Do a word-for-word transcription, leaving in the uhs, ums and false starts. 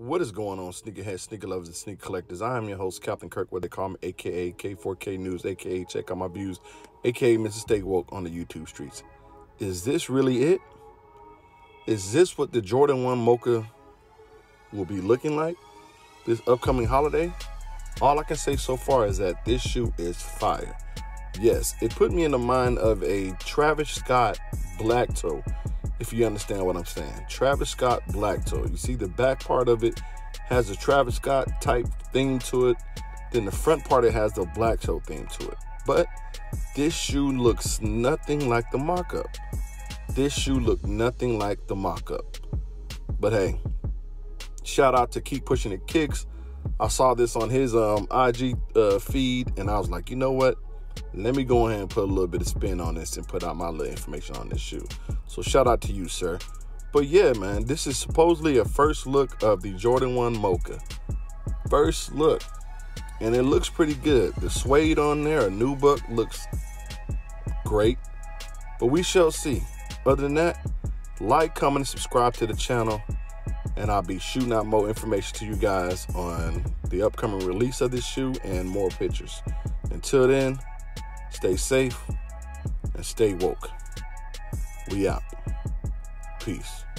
What is going on, sneakerheads, sneaker lovers, and sneaker collectors? I am your host, Captain Kirk, what they call me, aka K four K News, aka Check Out My Views, aka Mister Stay Woke on the YouTube streets. Is this really it? Is this what the Jordan one Mocha will be looking like this upcoming holiday? All I can say so far is that this shoe is fire. Yes, it put me in the mind of a Travis Scott Black Toe, if you understand what I'm saying. Travis Scott Black Toe. You see the back part of it has a Travis Scott type theme to it. Then the front part, it has the Black Toe theme to it. But this shoe looks nothing like the mock-up. This shoe looked nothing like the mock-up. But hey, shout out to Keep Pushing It Kicks. I saw this on his um, I G uh, feed, and I was like, you know what? Let me go ahead and put a little bit of spin on this and put out my little information on this shoe. So shout out to you, sir. But yeah, man, this is supposedly a first look of the Jordan one Mocha. First look. And it looks pretty good. The suede on there, a nubuck, looks great. But we shall see. Other than that, like, comment, and subscribe to the channel. And I'll be shooting out more information to you guys on the upcoming release of this shoe and more pictures. Until then, stay safe and stay woke. We out. Peace.